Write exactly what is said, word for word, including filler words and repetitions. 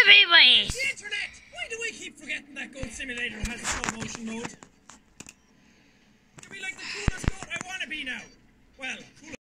me, boys! The internet! Why do we keep forgetting that Goat Simulator has a slow motion mode? To be like the coolest goat I want to be now. Well,